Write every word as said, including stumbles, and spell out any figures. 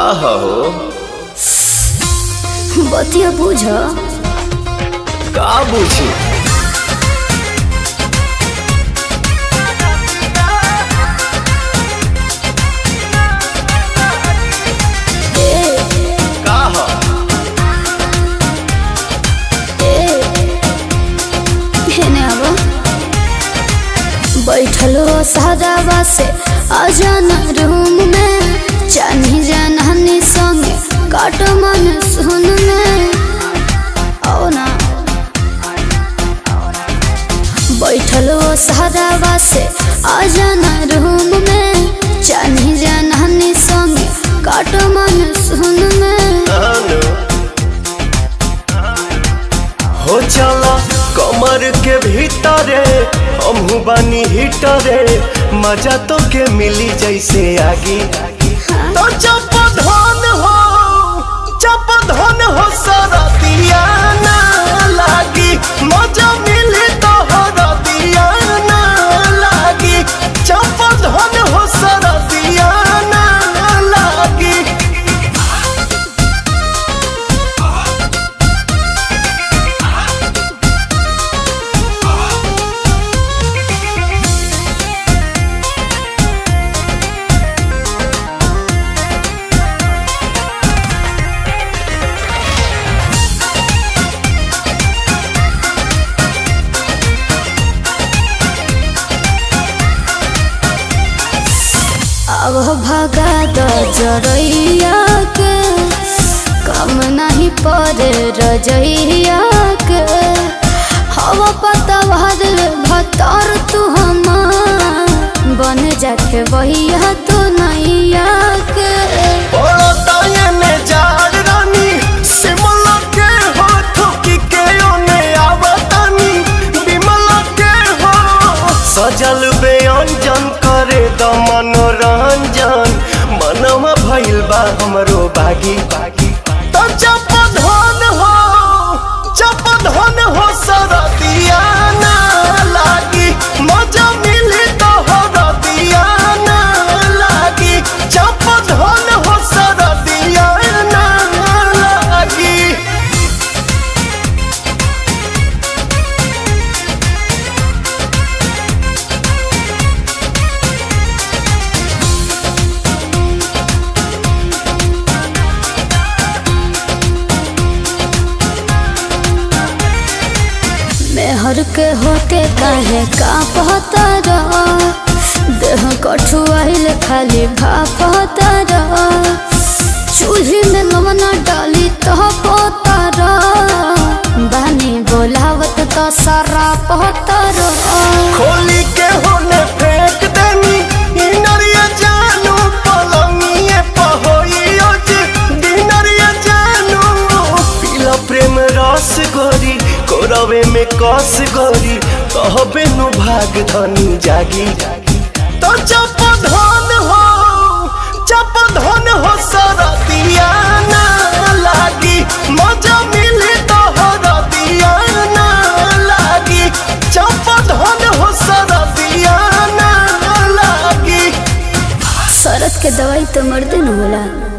का हो बतिया बुझ का बुझी का हो बैठलो सादावा से आजाना रूम में चानी जाननी संगे काट मन सुन में आओ ना बैठलो सादावा से आजाना रूम में चानी जाननी संगे काट मन सुन में हो चला कमर के भीतरे हमहू बानी हिटरे मजा तो के मिली जैसे आगी तो चप धन हो चप धन हो सारा दिया ना लागी मजा मिली तो हरा दिया ना लागी चप धन हो सारा दिया ना लागी अब भगा दो जरैया के कम नहीं पड़े रजैया के हवा पता भर भतर तू हमार बन जाके वहिया तो नैया के सजल व्यंजन करे द मनोरंजन मनवा भइल बा हमरो बागी बागी तो चप धन हो चप धन हो सारा दिया ना लागी मजा मिली तो हरा दिया ना लागी चप धन हो सारा दिया ना लागी मेहर के होते काहे का पता रहा देह कठुआइल खाली भापता रहा चूल्ही में लवना डाली तो पोता रहा बानी बोलावत तो सारा पता रहा खोली के होने फेंक देनी इनरिया जानू पलंगिए पहोइयो जे दिनरिया जानू पीला प्रेम रस गोरी कोरवे में कस गोरी कहबे नु भाग धनी जागी तो चप धन हो चप धन हो सारा दिया ना लागी मजा मिली तो हरा दिया ना लागी चप धन हो सारा दिया ना लागी शरत के दवाई तो मर्दे न होला।